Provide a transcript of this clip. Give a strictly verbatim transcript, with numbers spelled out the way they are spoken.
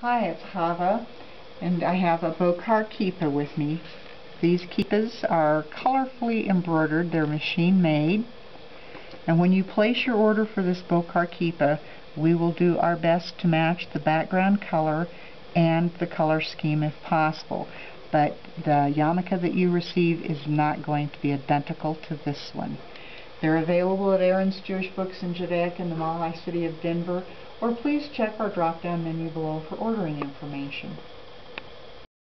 Hi, it's Hava, and I have a Bocharian Kippot with me. These kippas are colorfully embroidered. They're machine made. And when you place your order for this Bocharian Kippot, we will do our best to match the background color and the color scheme if possible. But the yarmulke that you receive is not going to be identical to this one. They're available at Aharon's Jewish Books in Judaica in the Mongol city of Denver, or please check our drop-down menu below for ordering information.